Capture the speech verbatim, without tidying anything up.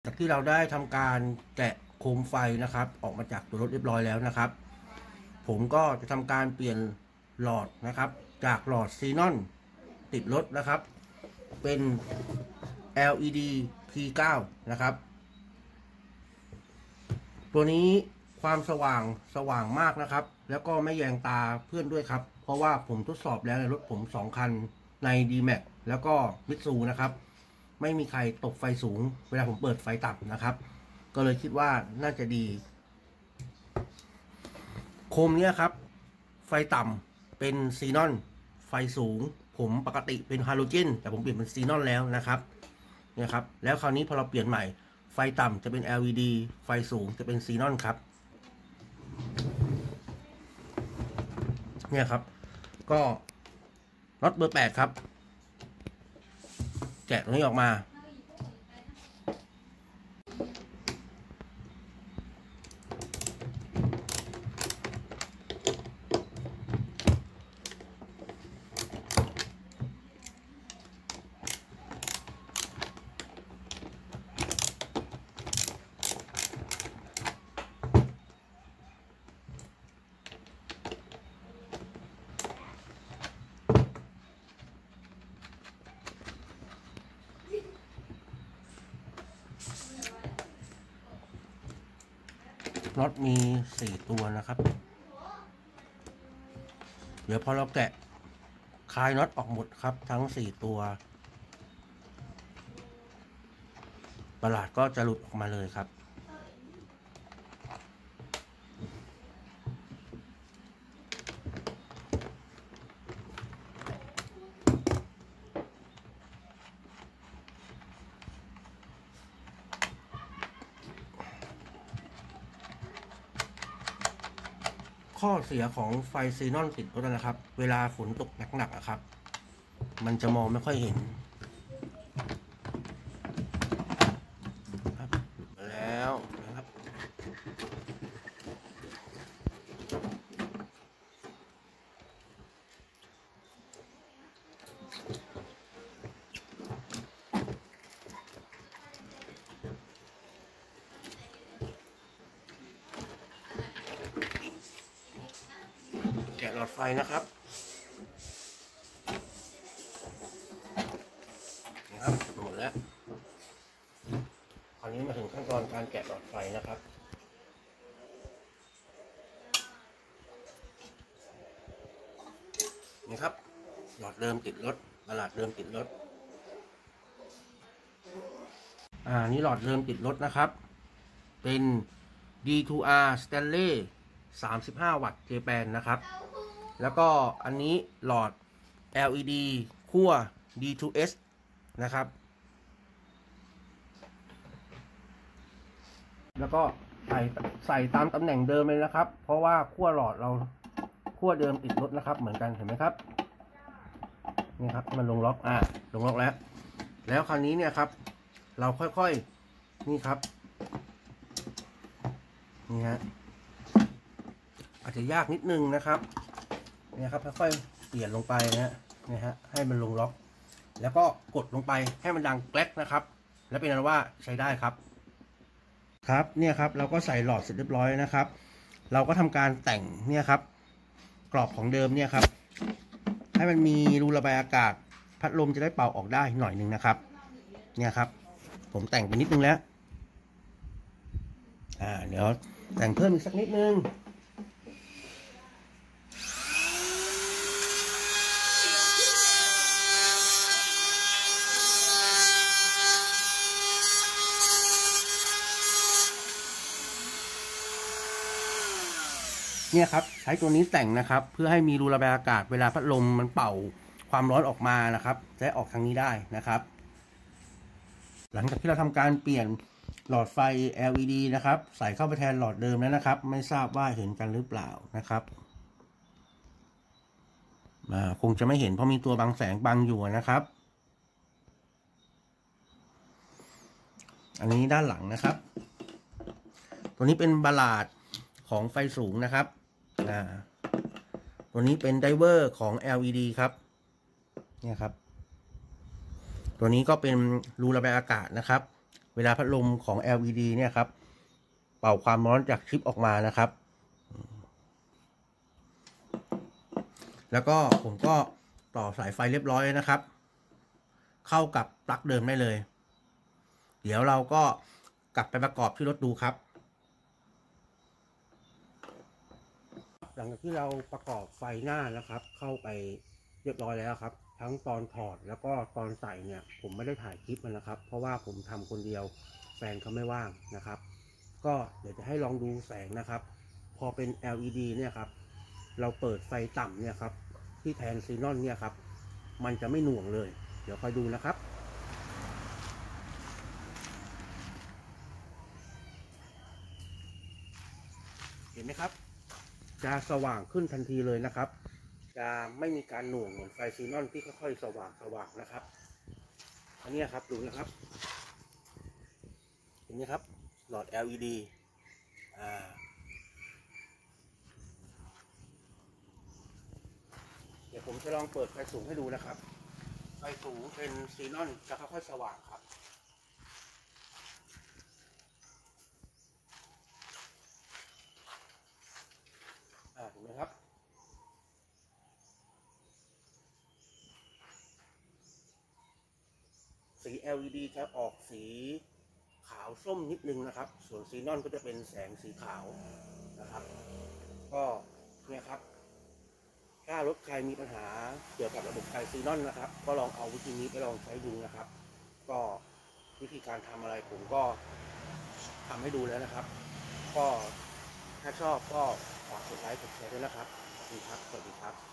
จากที่เราได้ทำการแกะโคมไฟนะครับออกมาจากตัวรถเรียบร้อยแล้วนะครับผมก็จะทำการเปลี่ยนหลอดนะครับจากหลอดซีนอนติดรถนะครับเป็น แอล อี ดี พี เก้า นะครับตัวนี้ความสว่างสว่างมากนะครับแล้วก็ไม่แยงตาเพื่อนด้วยครับเพราะว่าผมทดสอบแล้วในรถผมสองคันใน ดี แม็ก แล้วก็มิตซูนะครับไม่มีใครตกไฟสูงเวลาผมเปิดไฟต่ำนะครับก็เลยคิดว่าน่าจะดีโคมเนี้ยครับไฟต่ำเป็นซีนอนไฟสูงผมปกติเป็นฮาโลเจนแต่ผมเปลี่ยนเป็นซีนอนแล้วนะครับเนี่ยครับแล้วคราวนี้พอเราเปลี่ยนใหม่ไฟต่ำจะเป็น แอล อี ดี ไฟสูงจะเป็นซีนอนครับเนี่ยครับก็น็อตเบอร์แปดครับแกะตรงนี้ออกมาน็อตมีสี่ตัวนะครับเดี๋ยวพอเราแกะคลายน็อตออกหมดครับทั้งสี่ตัวประหลาดก็จะหลุดออกมาเลยครับข้อเสียของไฟซีนอนติดรถนะครับเวลาฝนตกหนักๆอะครับมันจะมองไม่ค่อยเห็นครับแล้วนะครับแกะหลอดไฟนะครับนะครับหมดแล้วคราวนี้มาถึงขั้นตอนการแกะหลอดไฟนะครับนี่ครับหลอดเดิมติดรถประหลาดเดิมติดรถอ่านี่หลอดเดิมติดรถนะครับเป็น ดี ทู อาร์ Stanley สามสิบห้าวัตต์เจแปนนะครับแล้วก็อันนี้หลอด แอล อี ดี ขั้ว ดี ทู เอส นะครับแล้วก็ใส่ใส่ตามตำแหน่งเดิมเลยนะครับเพราะว่าขั้วหลอดเราขั้วเดิมติดรถนะครับเหมือนกันเห็นไหมครับนี่ครับมันลงล็อกอ่าลงล็อกแล้วแล้วคราวนี้เนี่ยครับเราค่อยๆนี่ครับนี่ฮะอาจจะยากนิดนึงนะครับเนี่ยครับค่อยๆเปลี่ยนลงไปนะเนี่ยฮะให้มันลงล็อกแล้วก็กดลงไปให้มันดังแกลกนะครับแล้วเป็นนั้นว่าใช้ได้ครับครับเนี่ยครับเราก็ใส่หลอดเสร็จเรียบร้อยนะครับเราก็ทำการแต่งเนี่ยครับกรอบของเดิมเนี่ยครับให้มันมีรูระบายอากาศพัดลมจะได้เป่าออกได้หน่อยหนึ่งนะครับเนี่ยครับผมแต่งไปนิดนึงแล้วอ่าเดี๋ยวแต่งเพิ่มอีกสักนิดนึงเนี่ยครับใช้ตัวนี้แต่งนะครับเพื่อให้มีรูระบายอากาศเวลาพัดลมมันเป่าความร้อนออกมานะครับจะออกทางนี้ได้นะครับหลังจากที่เราทำการเปลี่ยนหลอดไฟ แอล อี ดี นะครับใส่เข้าไปแทนหลอดเดิมแล้วนะครับไม่ทราบว่าเห็นกันหรือเปล่านะครับคงจะไม่เห็นเพราะมีตัวบังแสงบังอยู่นะครับอันนี้ด้านหลังนะครับตัวนี้เป็นบาลาดของไฟสูงนะครับอ่าตัวนี้เป็นไดเวอร์ของ แอล อี ดี ครับเนี่ยครับตัวนี้ก็เป็นรูระบายอากาศนะครับเวลาพัดลมของ แอล อี ดี เนี่ยครับเป่าความร้อนจากชิปออกมานะครับแล้วก็ผมก็ต่อสายไฟเรียบร้อยนะครับเข้ากับปลั๊กเดิมได้เลยเดี๋ยวเราก็กลับไปประกอบที่รถดูครับหลังจากที่เราประกอบไฟหน้านะครับเข้าไปเรียบร้อยแล้วครับทั้งตอนถอดแล้วก็ตอนใส่เนี่ยผมไม่ได้ถ่ายคลิปมันนะครับเพราะว่าผมทำคนเดียวแฟนเขาไม่ว่างนะครับก็เดี๋ยวจะให้ลองดูแสงนะครับพอเป็น แอล อี ดี เนี่ยครับเราเปิดไฟต่ำเนี่ยครับที่แทนซีนอนเนี่ยครับมันจะไม่หน่วงเลยเดี๋ยวคอยดูนะครับเห็นไหมครับจะสว่างขึ้นทันทีเลยนะครับจะไม่มีการหน่วงเหมือนไฟซีนอนที่ค่อยๆสว่างสว่างนะครับอันนี้ครับดูนะครับเห็นไหมครับหลอด แอล อี ดี อ่าเดี๋ยวผมจะลองเปิดไฟสูงให้ดูนะครับไฟสูงเป็นซีนอนจะค่อยๆสว่างครับอ่าเห็นไหมครับสี แอล อี ดี จะออกสีขาวส้มนิดนึงนะครับส่วนซีนอนก็จะเป็นแสงสีขาวนะครับก็เนี่ยครับถ้ารถใครมีปัญหาเกี่ยวกับระบบไฟซีนอนนะครับก็ลองเอาวิธีนี้ไปลองใช้ดูนะครับก็วิธีการทำอะไรผมก็ทำให้ดูแล้วนะครับก็ถ้าชอบก็ฝากกดไลค์กดแชร์ด้วยนะครับขอบคุณครับสวัสดีครับ